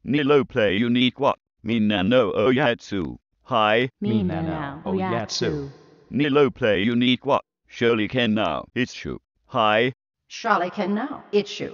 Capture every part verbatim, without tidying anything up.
Nilo play unique what? Minano Oyatsu. Hi. Minano Oyatsu. Nilo play unique what? Shirley can now. Itsu. Hi. Charlie can now. Itsu.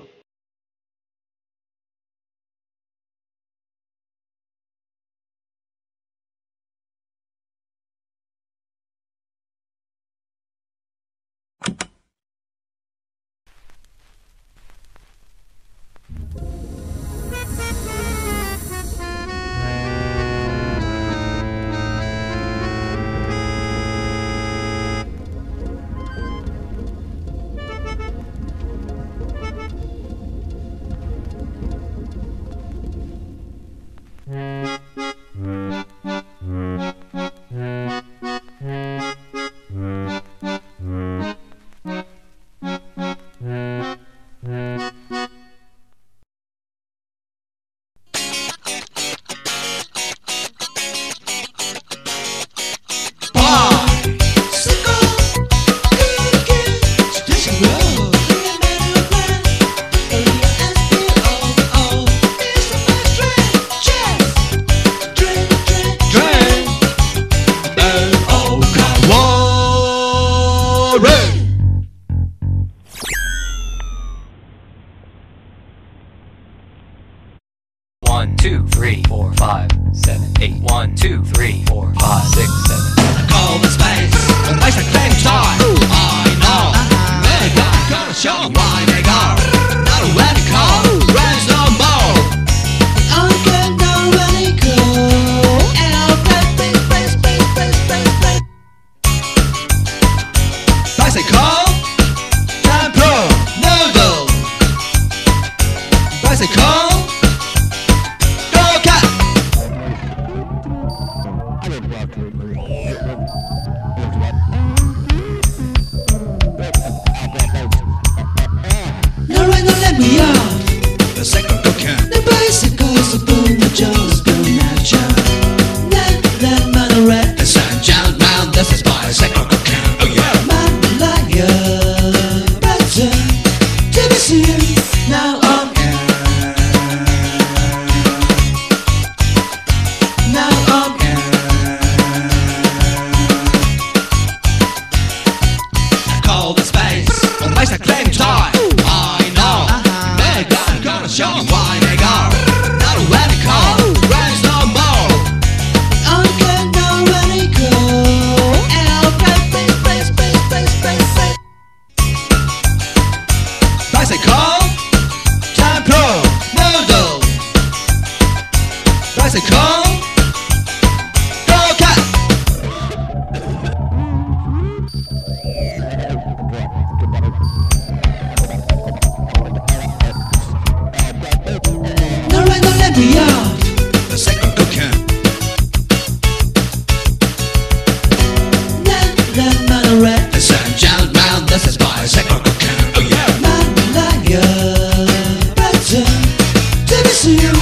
One, two, three, four, five, seven, eight. One, two, three, four, five, six, seven. Call the space, and waste a claim time. I know, they got gonna show me why they got not a radical, rest no more. I can't know radical, and I'll play, play, play, play, play, play, play. Bicycle, tempo, noodle. Bicycle. No right, no let me out. The second cooking. The bicycle's a boom, the Joe's going at ya. Let that man red. The sun jump round, this is bicycle cooking. Oh yeah. Man liar, better to be seen. Now I'm here. Now I'm here. I call the space, on waste a claim time. Show me why they got not a radical, rest no more. I can't know radical, and I'll play, play, play, play, play, play, play. Bicycle, tempo, noodle. Bicycle, go cat. No right, no let me out. The second cooking. Let that man red. The sun jump round, this is bicycle cooking. Oh yeah. Man liar, better to be seen.